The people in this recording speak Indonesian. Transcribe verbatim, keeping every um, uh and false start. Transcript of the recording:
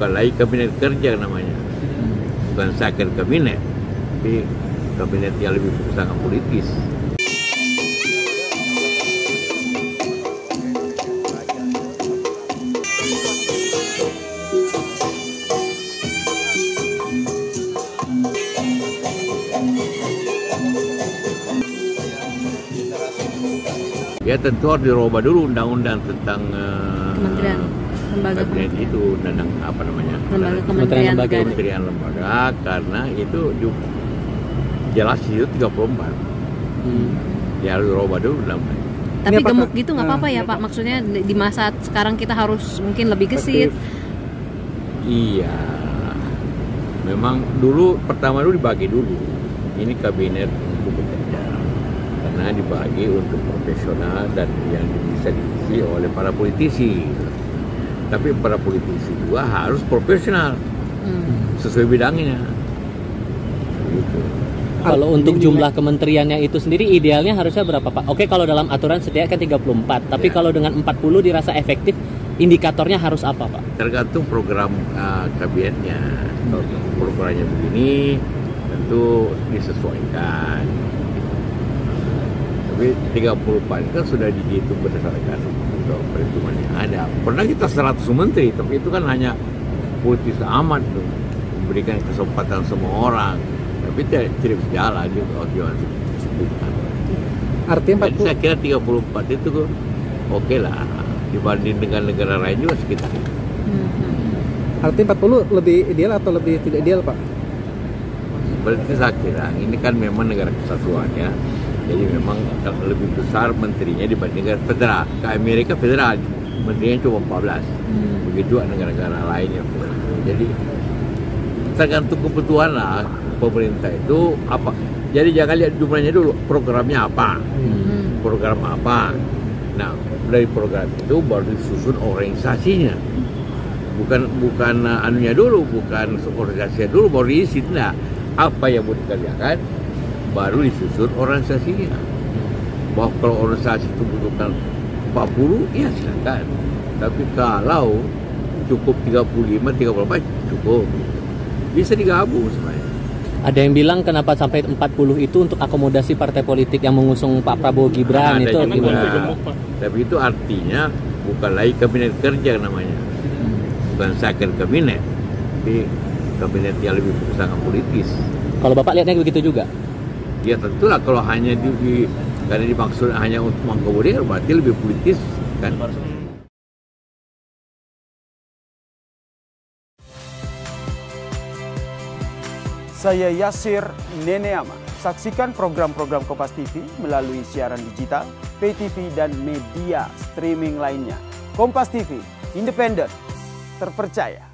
bukan lagi kabinet kerja namanya, bukan second kabinet, tapi kabinet yang lebih sangat politis. Ya tentu harus dirubah dulu undang-undang tentang uh, kementerian lembaga kabinet itu, tentang apa namanya lembaga kementerian lembaga kementerian lembaga, karena itu juga jelas itu tiga puluh empat. Hmm. Ya harus dirubah dulu undang-undang. Tapi gemuk gitu nggak apa-apa ya Pak? Maksudnya di masa sekarang kita harus mungkin lebih gesit. Iya, memang dulu pertama dulu dibagi dulu. Ini kabinet untuk bekerja, karena dibagi untuk profesional dan yang bisa diisi oleh para politisi. Tapi para politisi juga harus profesional, hmm. sesuai bidangnya. Gitu. Kalau untuk jumlah kementeriannya itu sendiri idealnya harusnya berapa Pak? Oke, kalau dalam aturan sediakan tiga puluh empat, tapi ya. Kalau dengan empat puluh dirasa efektif, indikatornya harus apa Pak? Tergantung program uh, kabinetnya. Kalau programnya begini, tentu disesuaikan. Tapi tiga puluh empat kan sudah dihitung berdasarkan untuk perhitungan yang ada. Pernah kita seratus menteri, tapi itu kan hanya politis amat tuh, memberikan kesempatan semua orang. Tapi tidak tidak sejalan juga orang sebutkan. Artinya empat puluh. Saya kira tiga puluh empat itu oke okay lah dibanding dengan negara lain juga sekitar. Hmm. Artinya empat puluh lebih ideal atau lebih tidak ideal Pak? Berarti saya kira ini kan memang negara kesatuan ya. Jadi memang lebih besar menterinya dibanding negara federal. Ke Amerika federal menterinya cuma empat belas. Hmm. Begitu negara-negara lainnya. Jadi tergantung kebutuhan lah pemerintah itu apa. Jadi jangan lihat jumlahnya dulu, programnya apa, hmm. program apa. Nah dari program itu baru disusun organisasinya, bukan bukan uh, anunya dulu, bukan organisasinya dulu baru diisi. Nah apa yang mau dikerjakan baru disusun organisasinya. Bahwa kalau organisasi itu butuhkan empat puluh ya silakan, tapi kalau cukup tiga puluh lima, tiga puluh empat cukup. Bisa digabung sebenarnya. Ada yang bilang kenapa sampai empat puluh itu untuk akomodasi partai politik yang mengusung Pak Prabowo Gibran, nah, itu gimana? Tapi itu artinya bukan lagi kabinet kerja namanya, bukan second kabinet, tapi kabinet yang lebih sangat politis. Kalau Bapak lihatnya begitu juga? Ya tentulah kalau hanya di, di karena dimaksud hanya untuk mengakomodir berarti lebih politis kan. Saya Yasir Neneama. Saksikan program-program Kompas T V melalui siaran digital, pay T V, dan media streaming lainnya. Kompas T V, independen, terpercaya.